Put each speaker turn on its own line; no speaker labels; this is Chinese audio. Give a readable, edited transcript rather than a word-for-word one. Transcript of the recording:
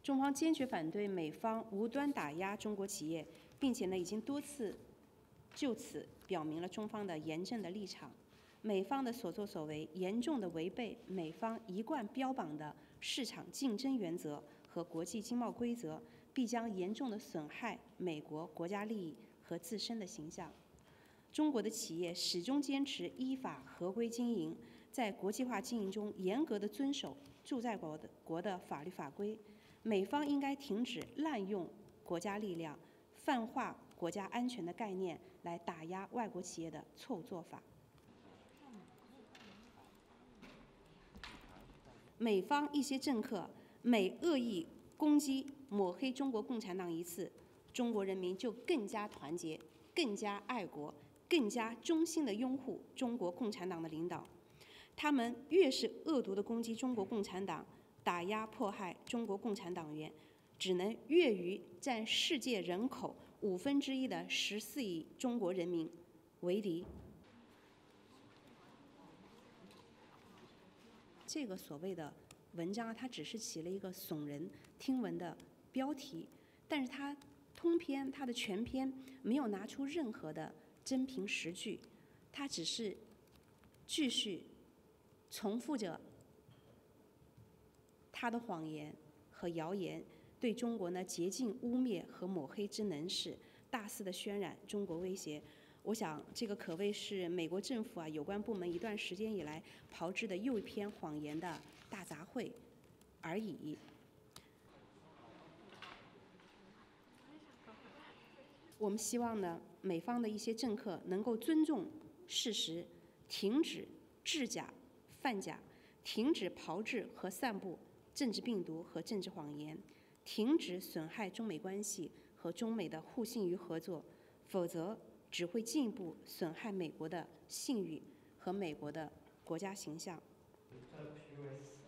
中方坚决反对美方无端打压中国企业，并且已经多次就此表明了中方的严正的立场。美方的所作所为严重的违背美方一贯标榜的市场竞争原则和国际经贸规则，必将严重的损害美国国家利益和自身的形象。中国的企业始终坚持依法合规经营，在国际化经营中严格的遵守驻在国的法律法规。美方应该停止滥用国家力量、泛化国家安全的概念来打压外国企业的错误做法。美方一些政客每恶意攻击、抹黑中国共产党一次，中国人民就更加团结、更加爱国、更加衷心地拥护中国共产党的领导。他们越是恶毒地攻击中国共产党，打压迫害中国共产党员，只能越与占世界人口1/5的14亿中国人民为敌。这个所谓的文章，它只是起了一个耸人听闻的标题，但是它通篇、它的全篇没有拿出任何的真凭实据，它只是继续重复着他的谎言和谣言，对中国竭尽污蔑和抹黑之能事，大肆的渲染中国威胁。我想，这个可谓是美国政府有关部门一段时间以来炮制的又一篇谎言的大杂烩而已。我们希望呢，美方的一些政客能够尊重事实，停止制假、贩假，停止炮制和散布政治病毒和政治谎言，停止损害中美关系和中美的互信与合作，否则只会进一步损害美国的信誉和美国的国家形象。